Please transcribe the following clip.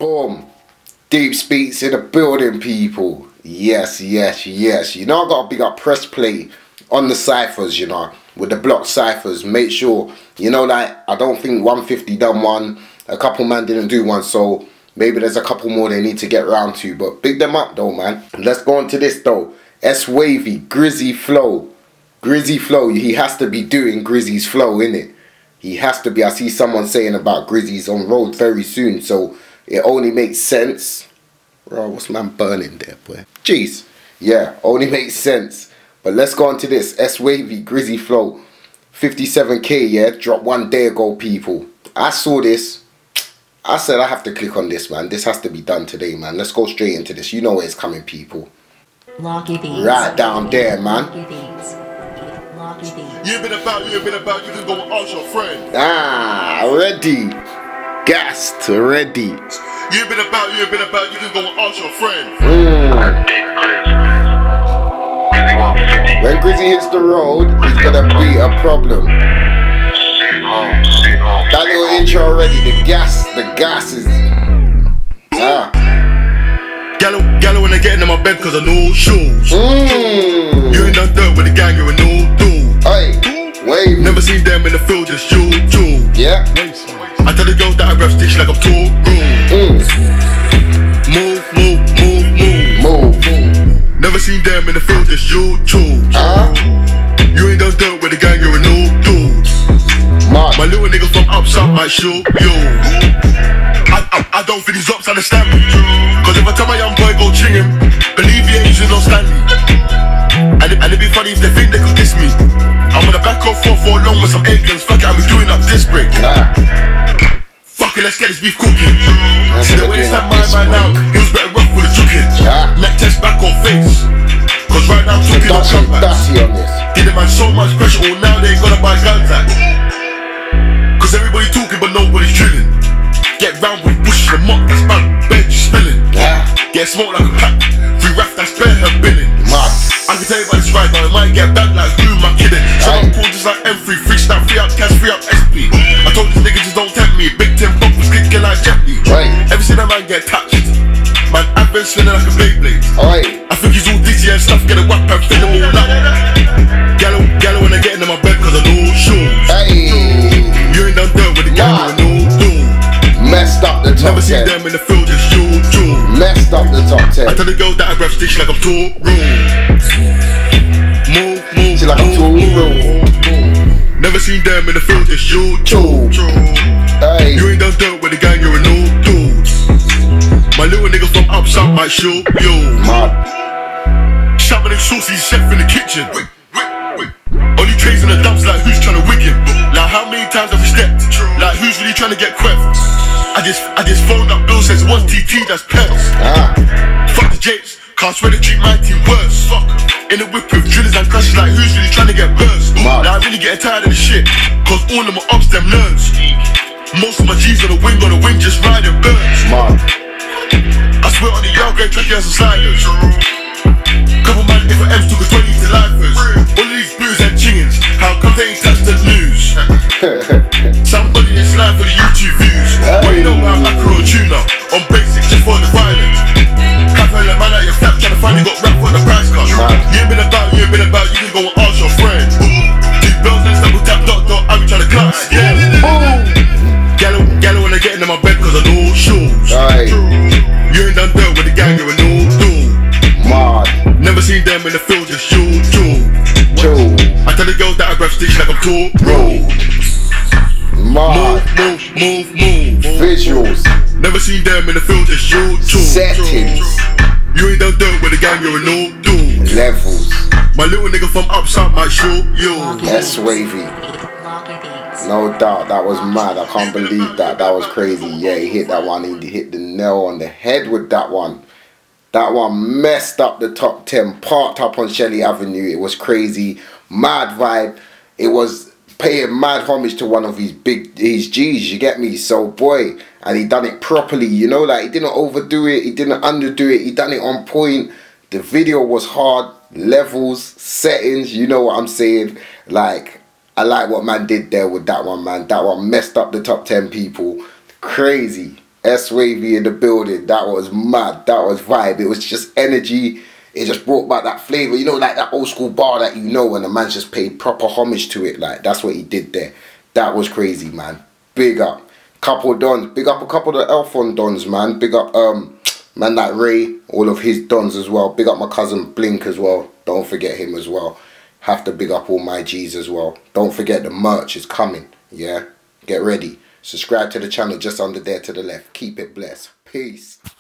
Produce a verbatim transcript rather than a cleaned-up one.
Boom. Deep Speaks in the building, people. Yes, yes, yes. You know I got a big up press play on the ciphers, you know, with the block ciphers. Make sure, you know, like, I don't think one fifty done one. A couple man didn't do one, so maybe there's a couple more they need to get round to. But big them up though, man. Let's go on to this though. S Wavy, Grizzy Flow. Grizzy Flow, he has to be doing Grizzy's flow, innit? He has to be. I see someone saying about Grizzy's on road very soon, so it only makes sense. Bro, what's man burning there, boy? Jeez. Yeah, only makes sense. But let's go on to this. S Wavy, Grizzy Flow. fifty-seven K, yeah? Dropped one day ago, people. I saw this. I said I have to click on this, man. This has to be done today, man. Let's go straight into this. You know where it's coming, people. Locky beats. Right down there, man. Locky beats. Locky beats. You've been about, you've been about, you can go and ask your friend. Ah, ready. Gassed, ready. You've been about, you've been about, you can go and ask your friend. Mm. When Grizzy hits the road, he's gonna be a problem. That little intro already, the gas, the gas is. Ah. Gallo, gallo when they get into my bed cause I know shoes. Mm. You ain't done dirt with the gang, you're a no do. Hey, wave. Never seen them in the field, just you, you. Yeah. I tell the girls that I rap stitch like I'm too rude. Mm. Move, move, move, move. Move. Never seen them in the field, just you, you. Uh. You ain't done dirt with the gang, you're a no do. Man. My little nigga from up south might shoot you. I, I, I don't think these ops understand me. Cause if I tell my young boy go ching him, believe he ain't using no Stanley. And, it, and it'd be funny if they think they could diss me. I'm gonna back off for for long with some A-guns. Fuck it, I'm doing up this break. Nah. Fuck it, let's get this beef cooking. See the way this time my man now, he was better rough with the juking. Yeah. Neck test back on face. Cause right now I'm talking on Dusty, comebacks. dusty on this. Did the man so much pressure, all now they ain't gonna buy guns at. Cause everybody talking but nobody's drilling. Get round with bush and mop, that's man, bench spilling. Yeah. Get smoked like a pack, free rap that's bare her billing. Man. I can tell you about this right now, it might get back like who am I kidding? So I'm cool just like M three, free snap, free up cash, free up S P. I told this nigga just don't tempt me, big ten bump was kicking like Jet Li. Right. Ever seen that man get touched? Man, I've been spinning like a Beyblade. Alright. I think he's all dizzy and stuff, get a whack and fill him all up. Gallo, gallo when I get into my bed cause I know shoes. Hey. You ain't done dirt with the gang, Nah. you no do. Messed up the top Never seen ten. them in the field, just you, you. Messed up the top ten. I tell the girl that I grab stitch like I'm too rude. Move, move, She like I'm too rude. Never seen them in the field, just you, True. you. Hey. You ain't done dirt with the gang, you're a no dude. My little nigga from up south might shoot you. Mad. Shopping and saucy chef in the kitchen. Only trays in the dumps like who's trying to wig him. Like how many times have we stepped? Like who's really trying to get queff? I just I just phoned up Bill says one T T, that's pets. Ah. Fuck the Japes, can't swear they treat my team worse. Fuck. In the whip with drillers and crushes like who's really trying to get burst. Man. Like I really getting tired of this shit. Cause all of my ops them nerds. Most of my G's on the wing, on the wing just riding birds. Man. I swear on the yard grade track as a sliders. Couple man if M's took a twenty to lifers. All of these blues and chingins, how come they ain't touched the news? Somebody is slime for the YouTube views. Well you know about macro tuna on basics just for the violence. Can't tell a man out your flat trying to find you got rap for the price cut. You ain't been about, you ain't been about, you can go and ask your friend. Two bells and double tap dot dot, I be trying to class. Yeah. Gallo, gallo when I get into my bed cause I know shoes. Aye. You ain't done dirt with the gang, you're a no do. Mad. Never seen them in the field, just you, you. True. I tell the girls that I grab stitch like I'm too rude. Mad. Move, move, move, move. Visuals. Never seen them in the field, just you, you. Settings. You ain't done dirt with the gang, you're a no do. Levels. My little nigga from up south might shoot you. S Wavy. No doubt, that was mad. I can't believe that. That was crazy. Yeah, he hit that one. He hit the nail on the head with that one. That one messed up the top ten. Parked up on Shelley Avenue. It was crazy. Mad vibe. It was paying mad homage to one of his big, his G's. You get me? So boy, and he done it properly. You know, like he didn't overdo it. He didn't underdo it. He done it on point. The video was hard. Levels, settings. You know what I'm saying? Like. I like what man did there with that one, man. That one messed up the top ten, people. Crazy. S-Wavy in the building. That was mad. That was vibe. It was just energy. It just brought back that flavour. You know, like that old school bar that you know when the man just paid proper homage to it. Like, that's what he did there. That was crazy, man. Big up. Couple dons. Big up a couple of the Elfon dons, man. Big up, um, man, like Ray. All of his dons as well. Big up my cousin Blink as well. Don't forget him as well. Have to big up all my G's as well. Don't forget the merch is coming. Yeah? Get ready. Subscribe to the channel just under there to the left. Keep it blessed. Peace.